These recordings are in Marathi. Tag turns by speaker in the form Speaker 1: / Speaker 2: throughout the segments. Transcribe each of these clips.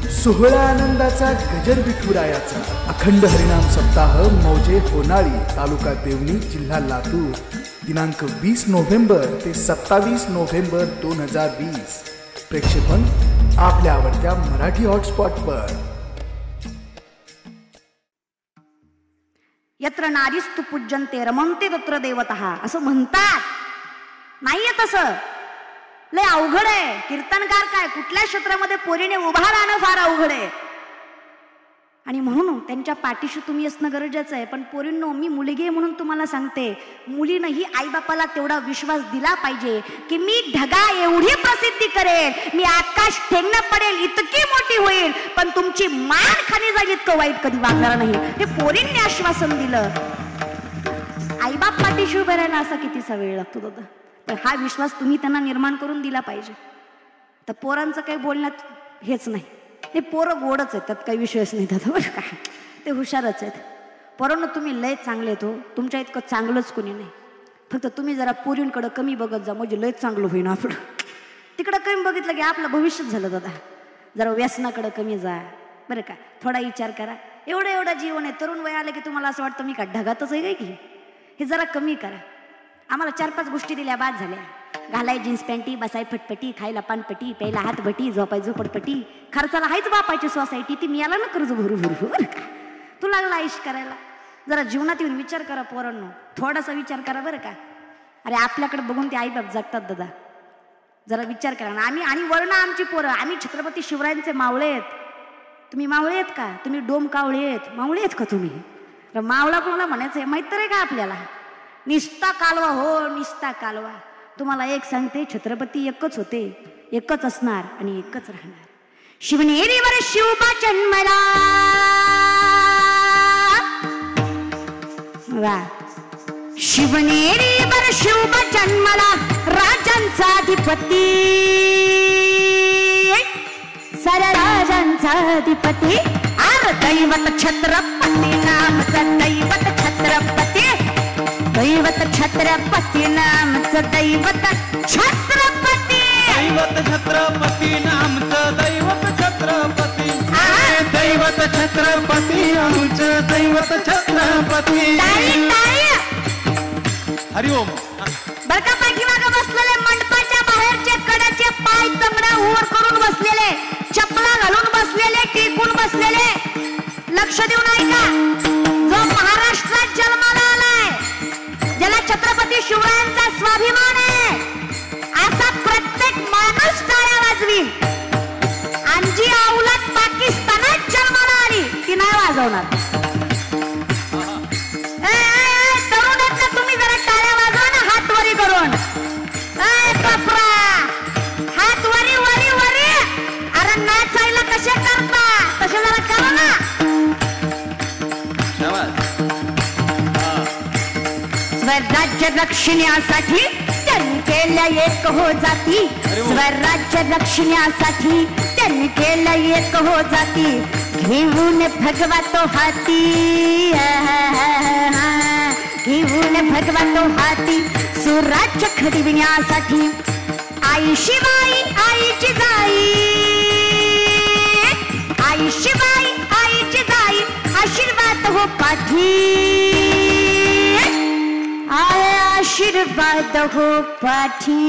Speaker 1: सोहळा आनंदाचा गजर विठुरायाचा अखंड हरिनाम सप्ताह मौजे होनाळी तालुका देवणी जिल्हा लातूर दिनांक 20 नोव्हेंबर ते 27 नोव्हेंबर 2020 प्रेक्षेपण आपल्या आवडत्या मराठी हॉटस्पॉटवर।
Speaker 2: यत्र नारीस्तु पूज्यन्ते रमन्ते तत्र देवतः असं म्हणतात। नाहीये तसं, लय अवघड आहे। कीर्तनकार काय कुठल्या क्षेत्रामध्ये पोरीने उभा राहणं फार अवघड आहे आणि म्हणून त्यांच्या पाठीशी तुम्ही असणं गरजेचं आहे। पण पोरींनो, मी मुलगी आहे म्हणून तुम्हाला सांगते, मुलीनंही आईबापाला तेवढा विश्वास दिला पाहिजे की मी ढगा एवढी प्रसिद्धी करेल, मी आकाश ठेंगणं पडेल इतकी मोठी होईल, पण तुमची मान खाली जाईल इतकं वाईट कधी वागणार नाही। हे पोरींनी आश्वासन दिलं। आईबाप पाठीशी उभे राहायला असा कितीसा वेळ लागतो दादा, तर हा विश्वास तुम्ही त्यांना निर्माण करून दिला पाहिजे। तर पोरांचं काही बोलण्यात हेच नाही, हे पोरं गोडच आहेत, त्यात काही विषयच नाही दादा बरं का, ते हुशारच आहेत। पोरांनो, तुम्ही लय चांगले तो, तुमच्या इतकं चांगलंच कोणी नाही। फक्त तुम्ही जरा पोरींकडं कमी बघत जा, म्हणजे लयच चांगलं होईन आपलं। तिकडं कमी बघितलं की आपलं भविष्यच झालं दादा। जरा व्यसनाकडं कमी जा बरं का, थोडा विचार करा। एवढं जीवन आहे, तरुण वय आलं की तुम्हाला असं वाटतं मी का ढगातच आहे काय की, हे जरा कमी करा। आम्हाला 4-5 गोष्टी दिल्या बाद झाल्या, घालाय जीन्स पॅन्टी, बसाय फटपटी, खायला पानपटी, प्यायला हातभटी, झोपाय झोपडपटी, खर्चाला हायच बापाची सोसायटी, ती मी याला ना कर्ज भरू बरं का। तू लागला आयुष करायला, जरा जीवनात येऊन विचार करा पोरांनो, थोडासा विचार करा बरं का। अरे आपल्याकडे बघून ते आईबाप जगतात दादा, जरा विचार करा ना। आणि वर्ण आमची पोरं, आम्ही छत्रपती शिवरायांचे मावळे आहेत। तुम्ही मावळे आहेत का? तुम्ही डोम कावळे आहेत, मावळे आहेत का तुम्ही? मावळा कोणाला म्हणायचं माहित तर आहे का आपल्याला? निस्ता कालवा हो, निस्ता कालवा। तुम्हाला एक सांगते, छत्रपती एकच होते, एकच असणार आणि एकच राहणार। शिवनेरीवर शिवबा जन्मला, वा शिवनेरीवर शिवबा जन्मला, राजांचा अधिपती, साऱ्या राजांचा अधिपती। आर दैवत छत्रपती नामचं, दैवत छत्रपती, दैवत छत्रपती नामचं, दैवत छत्रपती,
Speaker 3: दैवत छत्रपती नामचं, दैवत छत्रपती, दैवत छत्रपती आमचं, दैवत छत्रपती। हरिओम।
Speaker 2: बरं का, पाठीमागं बसलेले मंडपाच्या बाहेरचे कडाचे पाय तंगडा वर करून बसलेले, चपला घालून बसलेले, टेकून बसलेले, लक्ष देऊन ऐका। जो महाराष्ट्रात जन्माला आलाय, ज्याला छत्रपती शिवरायांचा स्वाभिमान आहे, असा प्रत्येक माणूस टाळ्या वाजवील। आणि जी औलाद पाकिस्तानात जन्माला आली ती नाही वाजवणार। तरुणांना तुम्ही जरा टाळ्या वाजवा ना, हात वरी करून। कपरा हात वरी वरी वरी, अरे नाचायला कसे करता तसे जरा करा ना। स्वराज्य रक्षण्यासाठी त्यांनी केल्या एक हो जाती, स्वराज्य रक्षण्यासाठी त्यांनी केल्या एक हो जाती। घेऊन भगवा तो हाती, घेऊन भगवा तो हाती, सुराज्य खडविण्यासाठी। आई शिवाई आईची जाई, आई शिवाई आईची जाई, आशीर्वाद हो पाठी, आशीर्वाद हो पाठी।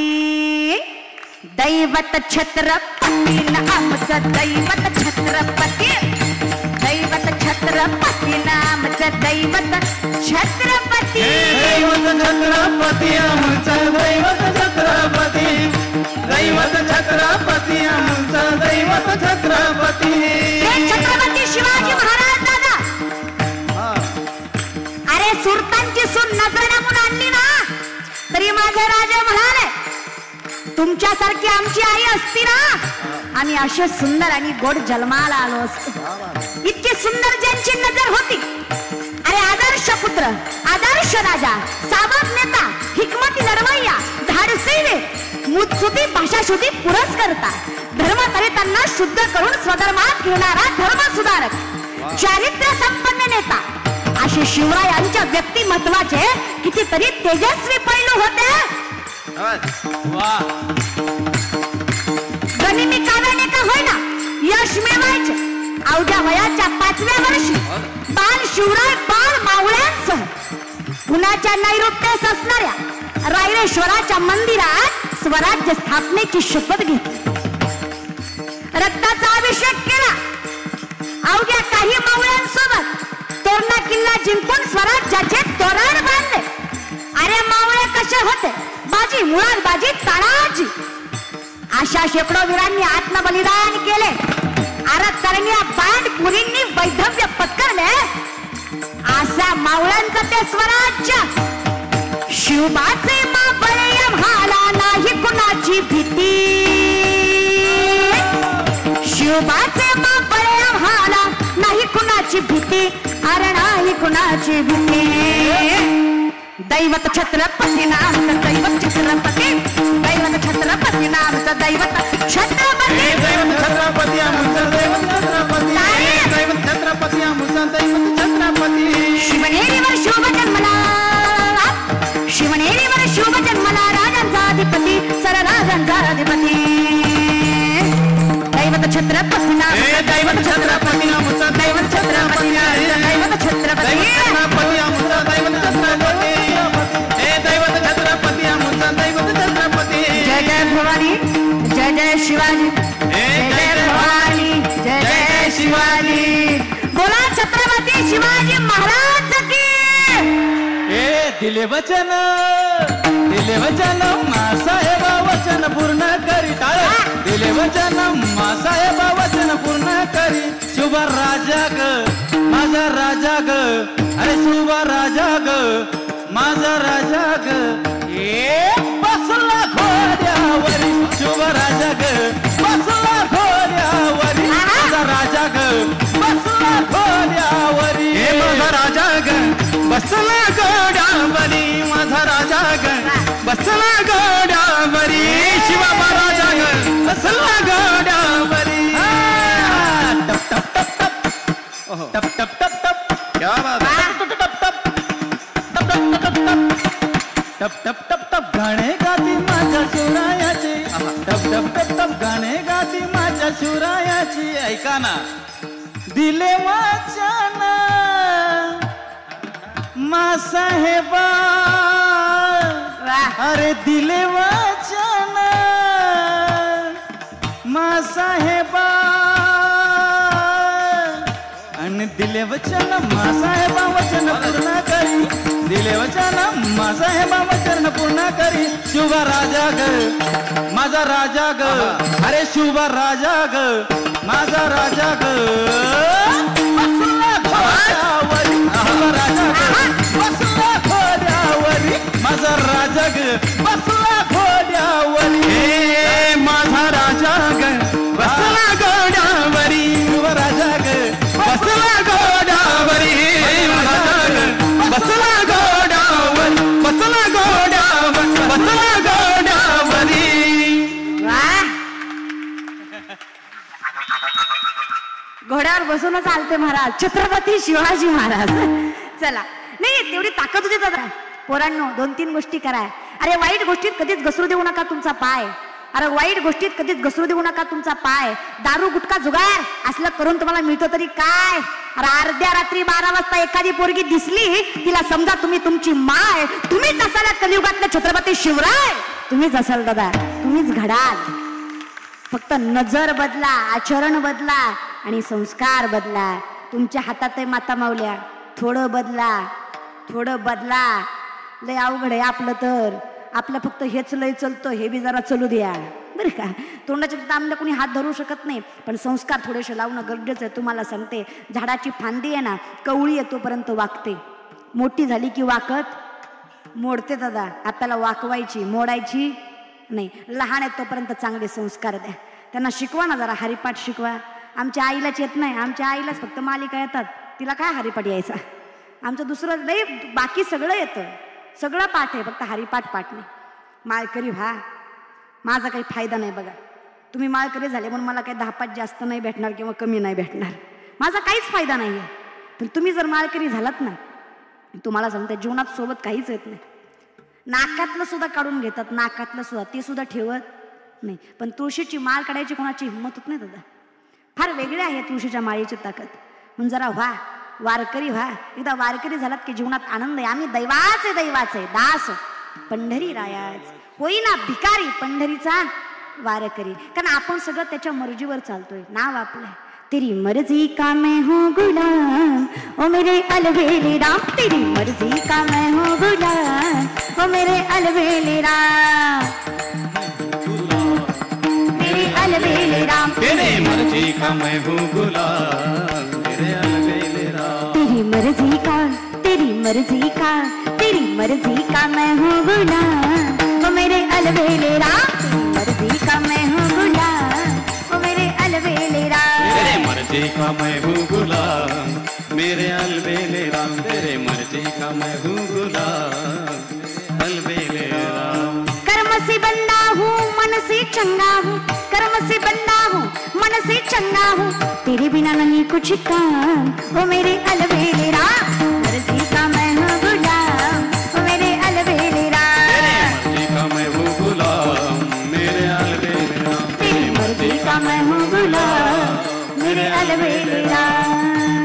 Speaker 2: दैवत छत्रपती नामचं, दैवत छत्रपती, दैवत छत्रपती नामचं, दैवत छत्रपती,
Speaker 3: दैवत छत्रपती आमचं, दैवत छत्रपती, दैवत छत्रपती आमचं, दैवत छत्रपती।
Speaker 2: छत्रपती शिवाजी महाराज दादा, अरे सुरतांची सून नजरेने म्हणून आणली ना, तरी माझे राजा म्हणाले तुमच्यासारखी आमची आई असती ना, आम्ही असे सुंदर आणि गोड जन्माला आलो असतो। इतकी सुंदर ज्यांची नजर होती, अरे आदर्श पुत्र, आदर्श राजा, सावध नेता, हिकमती लढवय्या, धाडसी वीर, मुत्सुदी भाषाशुद्धी पुरस्कर्ता, धर्मचरितांना शुद्ध करून स्वधर्मात घेणारा धर्म सुधारक, चारित्र्य संपन्न नेता, असे शिवरायांच्या व्यक्तिमत्वाचे कितीतरी तेजस्वी पैलू होते। गनिमी काव्याने का होईना, यश अवघ्या वयाच्या 5व्या वर्षी बाल शिवराय बाल मावळ्यांसह पुण्याच्या नैऋत्येस असणाऱ्या रायरेश्वराच्या मंदिरात स्वराज्य स्थापनेची शपथ घेतली. रक्ताचा अभिषेक केला. अवघ्या काही मावळ्यांसोबत तोरणा किल्ला जिंकून स्वराज्याचे तोरण बांधले. अरे मावळे कसे होते? बाजी मुळात बाजी तानाजी. अशा शेकडो वीरांनी आत्मबलिदान केले. अरतरण्या बांडपुरींनी वैधव्य पत्करले. अशा मावळ्यांचं ते स्वराज्य. शिवबाचे मावळे आम्हाला नाही कुणाची भीती. शिवबाचे मावळे आम्हाला नाही कुणाची भीती. अरे नाही कुणाची भीती. दैवत छत्रपती नामचं दैवत छत्रपती. दैवत छत्रपती नामचं दैवत छत्रपती.
Speaker 3: दैवत छत्रपती आमचं दैवत छत्रपती. दैवत छत्रपती आमचं दैवत छत्रपती.
Speaker 2: शिवनेरीवर शुभ जन्मला. शिवनेरीवर शुभ जन्मला राजांचा अधिपती सर राजांचा अधिपती. दैवत छत्रपती नामचं
Speaker 3: दैवत छत्रपती आमचं दैवत छत्रपती.
Speaker 2: दैवत छत्रपती.
Speaker 3: छत्रपती आमचं दैवत छत्रपती. दैवत छत्रपती आमचं दैवत छत्रपती.
Speaker 2: जय जय भवानी जय जय शिवाजी. जय जय भवानी जय जय शिवाजी. बोला छत्रपती शिवाजी महाराज की.
Speaker 3: दिले वचन मासाहेब वचन पूर्ण करी. दिले वचन मासाहेब वचन पूर्ण करी. शुभ राजा ग माझा राजा ग. अरे शुभ राजा ग माझा राजा ग. बसला घोड्यावरी. शुभ राजा ग बसला घोड्यावरी. माझा राजा ग बसला घोड्यावरी. माझा राजा ग बसला घोड्यावरी. माझा राजा ग बसला घोड्यावरी. शिवाबा राजा ग बसला घोड्यावरी. टप टप टप टप टप टप टप टप. क्या बात है. टप टप टप टप गाणे गाती माझ्या शिवरायाची. टप टप टप टप गाणे गाती माझ्या शिवरायाची. ऐका ना. दिले वाचन मासाहेबा. अरे दिले वाचन मासाहेबा. आणि दिले वचन मासाहेबा वचन पूर्ण करी. दिले वचन मासाहेबा वचन पूर्ण करी. शुभ राजा ग माझा राजा ग. अरे शुभ राजा ग माझा राजा ग. बसला घोड्यावरी. शुभ राजा ग बसला घोड्यावरी. माझा राजा ग बसला घोड्यावरी. माझा राजा ग बसला घोड्यावरी. शुभ राजा ग बसला घोड्यावरी. राजा ग बसला घोड्यावरी. बसला घोड्यावरी. बसला घोड्यावरी.
Speaker 2: घोड्यावर बसूनच आलते महाराज छत्रपती शिवाजी महाराज. चला नाही तेवढी ताकद होती दादा. पोरांनो 2-3 गोष्टी करा. अरे वाईट गोष्टीत कधीच घसरू देऊ नका तुमचा पाय. अरे वाईट गोष्टीत कधीच घसरू देऊ नका तुमचा पाय. दारू गुटखा जुगार असलं करून तुम्हाला मिळतो तरी काय. अरे अर्ध्या रात्री 12 वाजता एखादी पोरगी दिसली तिला समजा तुम्ही तुमची माय. तुम्हीच असाल कलियुगातले छत्रपती शिवराय. तुम्हीच असाल दादा. तुम्हीच घडाल. फक्त नजर बदला आचरण बदला आणि संस्कार बदला. तुमच्या हातात आहे माता माऊल्या. थोडं बदला थोडं बदला. लय अवघड आहे आपलं तर. आपलं फक्त हेच लय चलतं हे बी जरा चलू द्या बरं का. तोंडाच्या तांबड्या कोणी हात धरू शकत नाही पण संस्कार थोडेसे लावणं गरजेचं आहे. तुम्हाला सांगते झाडाची फांदी आहे ना कवळी येतोपर्यंत वाकते. मोठी झाली की वाकत मोडते दादा. आपल्याला वाकवायची मोडायची नाही. लहान आहे तोपर्यंत चांगले संस्कार द्या. त्यांना शिकवा ना जरा. हरिपाठ शिकवा. आमच्या आईलाच येत नाही. आमच्या आईलाच फक्त मालिका येतात. तिला काय हरिपाठ यायचा. आमचं दुसरं लय बाकी सगळं येतं. सगळं पाठ आहे फक्त हरिपाठ पाठ नाही. माळकरी व्हा. माझा काही फायदा नाही बघा. तुम्ही माळकरी झाले म्हणून मला काही 10-5 जास्त नाही भेटणार किंवा कमी नाही भेटणार. माझा काहीच फायदा नाही आहे. पण तुम्ही जर माळकरी झालात ना तुम्हाला सांगते जीवनात सोबत काहीच येत नाही. नाकातलं सुद्धा काढून घेतात. नाकातलं सुद्धा ते सुद्धा ठेवत नाही. पण तुळशीची माळ काढायची कोणाची हिंमत होत नाही दादा. फार वेगळे आहे तुळशीच्या माळेची ताकद. म्हणून जरा व्हा वारकरी व्हा. एकदा वारकरी झालात की जीवनात आनंद आहे. आम्ही दैवाचे दास पंढरी रायाच, होईना भिकारी पंढरीचा वारकरी. कारण आपण सगळं त्याच्या मर्जीवर चालतोय. नाव आपलं तेरी मर्जी का मैं हूँ गुलाम ओ मेरे अलबेले राम, तेरी मर्जी का मैं हूँ गुलाम ओ मेरे अलबेले राम, मेरे अलबेले राम,
Speaker 3: तेरी मर्जी का मैं हूँ गुलाम मेरे अलबेले राम,
Speaker 2: तेरी मर्जी का तेरी मर्जी का तेरी मर्जी का मैं हूँ गुलाम ओ मेरे अलबेले राम, तेरी मर्जी का मैं हूँ गुलाम ओ मेरे अलबेले राम,
Speaker 3: तेरे मर्जी का मैं हूँ गुलाम मेरे अलबेले राम, तेरे मर्जी का मैं हूँ गुलाम अलबेले राम.
Speaker 2: कर्म से बंदा हूँ मन से चंगा हूँ, कर्म से बंदा हूँ मन से चंगा हूँ, तेरे बिना नहीं कुछ काम ओ मेरे अलबेले राम, मर्जी का मैं हूँ गुलाम ओ मेरे अलबेले राम,
Speaker 3: तेरे मर्जी का मैं हूँ गुलाम मेरे अलबेले राम,
Speaker 2: तेरी मर्जी का मैं हूँ गुलाम मेरे अलबेले राम.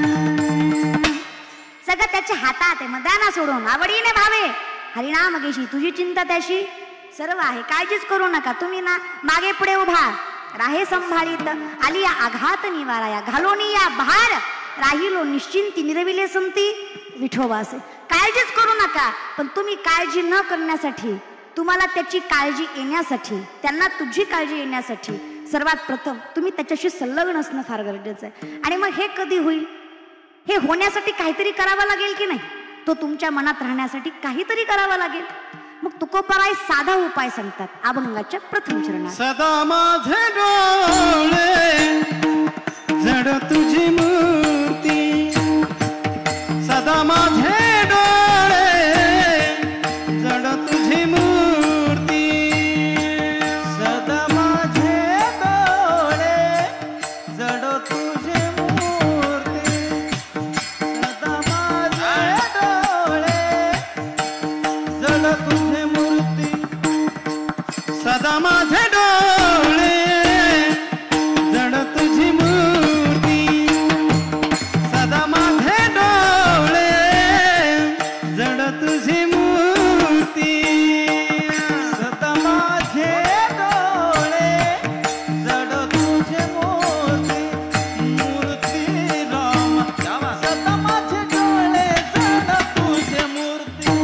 Speaker 2: सगळं त्याच्या हातात आहे. मग द्या ना सोडून, आवडीने भावे हरिनाम घेशी, तुझी चिंता त्याशी सर्व आहे. काळजीच करू नका. तुम्ही ना मागे पुढे उभा राहे संभाळीत, आली या आघात निवाराया, घालोनी या भार राहिलो निश्चिंती, निरविले संती विठोबासे. काळजीच करू नका. पण तुम्ही काळजी न करण्यासाठी, तुम्हाला त्याची काळजी येण्यासाठी, त्यांना तुझी काळजी येण्यासाठी सर्वात प्रथम तुम्ही त्याच्याशी संलग्न असणं फार गरजेचं आहे. आणि मग हे कधी होईल? हे होण्यासाठी काहीतरी करावं लागेल की नाही? तो तुमच्या मनात राहण्यासाठी काहीतरी करावं लागेल. मग तुकोबाराय साधा उपाय सांगतात अभंगाच्या प्रथम चरणात.
Speaker 3: सदा माझे डोळे जड तुझी मूर्ती, सदा माझे डोळे जड तुझी मूर्ती, सदा माझे डोळे जड तुझी मूर्ती, सदा माझे डोळे जड तुझी मूर्ती, सदा माझे डोळे जड तुझी मूर्ती, सदा माझे डोळे जड तुझी मूर्ती, सदा माझे डोळे जड तुझी मूर्ती, मूर्ती राम, सदा माझे डोळे जड तुझी मूर्ती.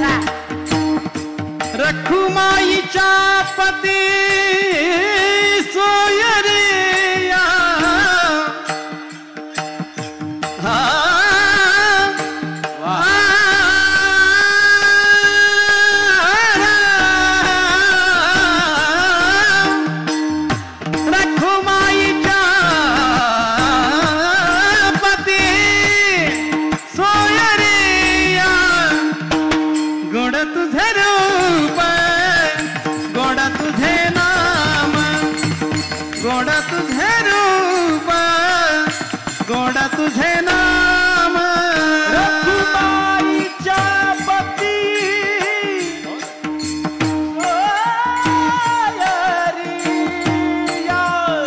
Speaker 3: रखुमाईच्या पती सोयरिया, रखुमाईच्या पती सोयरिया, गोड तुझे रूप गोड तुझे नाम, गोड तुझे रूप गोड तुझे नाम, रखुमाईच्या पती सोयरिया,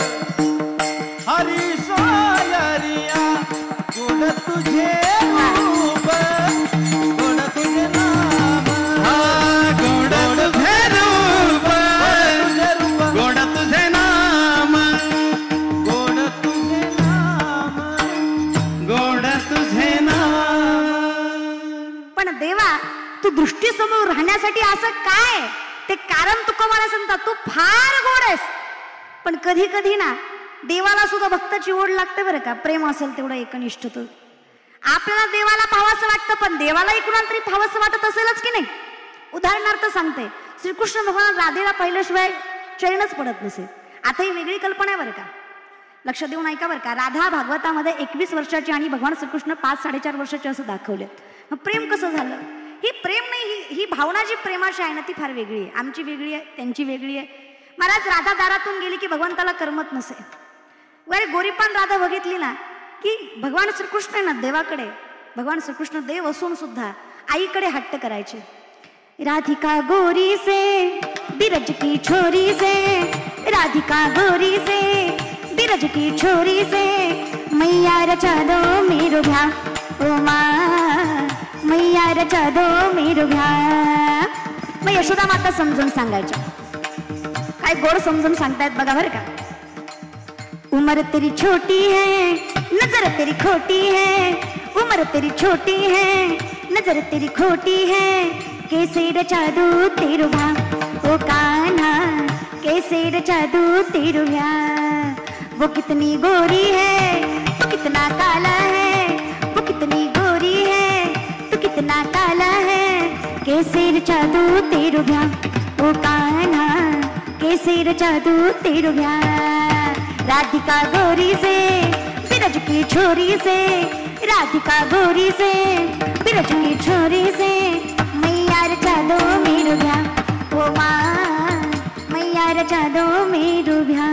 Speaker 3: हरी सोयरिया, गोड तुझे रूप गोड तुझे नाम, गोड तुझे रूप गोड तुझे नाम, गोड तुझे नाम, गोड तुझे नाम.
Speaker 2: पण देवा, तू दृष्टीसमोर राहण्यासाठी असं काय ते कारण तुकोबाला सांगतात. तू फार गोड आहेस. पण कधी कधी ना देवाला सुद्धा भक्ताची ओढ लागते बरं का. प्रेम असेल तेवढं एकनिष्ठ तर आपल्याला देवाला पाहावंसं वाटतं, पण देवालाही कुणाला तरी पाहावंसं वाटत असेलच की नाही. उदाहरणार्थ सांगते, श्रीकृष्ण भगवान राधेला पाहिल्याशिवाय चैनच पडत नसेल. आता ही वेगळी कल्पना आहे बरं का. लक्ष देऊन ऐका बरं का. राधा भागवतामध्ये 21 वर्षाची आणि भगवान श्रीकृष्ण 5-4.5 वर्षाचे असं दाखवलेत. मग प्रेम कसं झालं? ही प्रेम नाही, ही भावना जी प्रेमाची आहे ना ती फार वेगळी आहे. आमची वेगळी आहे, त्यांची वेगळी आहे. महाराज राधा दारातून गेली की भगवंताला करमत नसे. वगैरे गोरीपान राधा बघितली ना की भगवान श्रीकृष्ण आहे ना देवाकडे, भगवान श्रीकृष्ण देव असून सुद्धा आईकडे हट्ट करायचे. राधिका गोरी से बिरज की छोरी से, राधिका गोरी से बिरज की छोरी से मैया रचा दो मेरो भ्या ओ माँ मैया रचा दो मेरो भ्या. मग यशोदा माता समजून सांगायच्या. काय गोड समजून सांगतायत बघा बरं का. उम्र तेरी छोटी है नजर तेरी खोटी है, उम्र तेरी छोटी है नजर तेरी खोटी है, कैसे रचा दूं तेरू भ्या ओ कान्हा कैसे रचा दूं तेरू भ्या. वो कितनी गोरी है तो कितना काला है, वो कितनी गोरी है तो कितना काला है, कैसे रचा दूं तेरू भ्या ओ कान्हा कैसे रचा दूं तेरू भ्या. राधिका गोरी से बिरज की छोरी से, राधिका गोरी से बिरज की छोरी से, मैया रचा दो मेरो भ्या ओ माँ मैया रचा दो मेरो भ्या.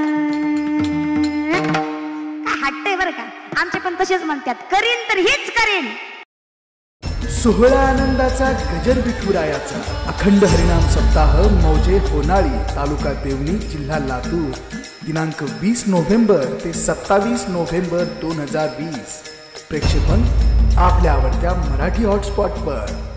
Speaker 2: हट्टय बरं का. आमचे पण तसेच म्हणतात, करीन तर हेच करीन.
Speaker 1: सोहळा आनंदाचा गजर विठुरायाचा अखंड हरिनाम सप्ताह मौजे होनाळी तालुका देवणी जिल्हा लातूर दिनांक 20 नोव्हेंबर ते 27 नोव्हेंबर 2020. प्रेक्षेपण आपल्या आवडत्या मराठी हॉटस्पॉटवर.